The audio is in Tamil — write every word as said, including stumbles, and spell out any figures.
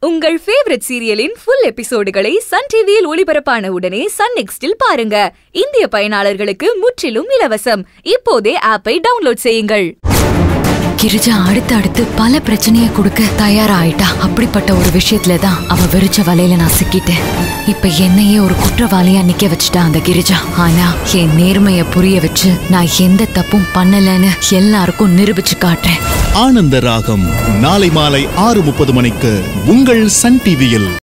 உங்கள் ஃபேவரட் சீரியலின் ஃபுல் எபிசோடுகளை சன் டிவியில் ஒளிபரப்பான உடனே சன் நெக்ஸ்டில் பாருங்க. இந்திய பயனாளர்களுக்கு முற்றிலும் இலவசம். இப்போதே ஆப்பை டவுன்லோட் செய்யுங்கள். கிரிஜா அடுத்து அடுத்து பல பிரச்சனையை கொடுக்க தயாராயிட்டா. அப்படிப்பட்ட ஒரு விஷயத்துல தான் அவ விரிச்ச வலையில நான் சிக்கிட்டேன். இப்ப என்னையே ஒரு குற்றவாளியா நிக்க வச்சுட்டா அந்த கிரிஜா. ஆனா என் நேர்மைய புரிய வச்சு நான் எந்த தப்பும் பண்ணலன்னு எல்லாருக்கும் நிரூபிச்சு காட்டுறேன். ஆனந்த ராகம் நாளை மாலை ஆறு முப்பது மணிக்கு உங்கள் சன் டிவியில்.